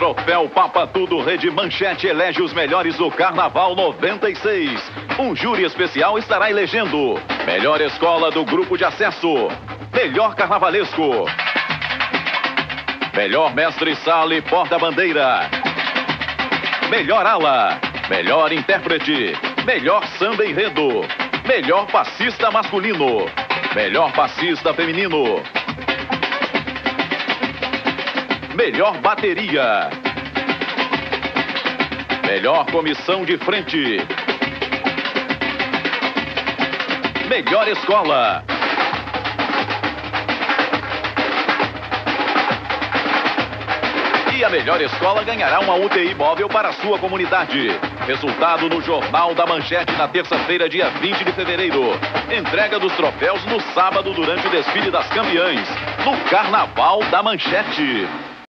Troféu Papa Tudo Rede Manchete elege os melhores do Carnaval 96. Um júri especial estará elegendo melhor escola do grupo de acesso, melhor carnavalesco, melhor mestre-sala e porta-bandeira, melhor ala, melhor intérprete, melhor samba enredo, melhor passista masculino, melhor passista feminino, melhor bateria, melhor comissão de frente, melhor escola. E a melhor escola ganhará uma UTI móvel para a sua comunidade. Resultado no Jornal da Manchete na terça-feira, dia 20 de fevereiro. Entrega dos troféus no sábado durante o desfile das campeãs, no Carnaval da Manchete.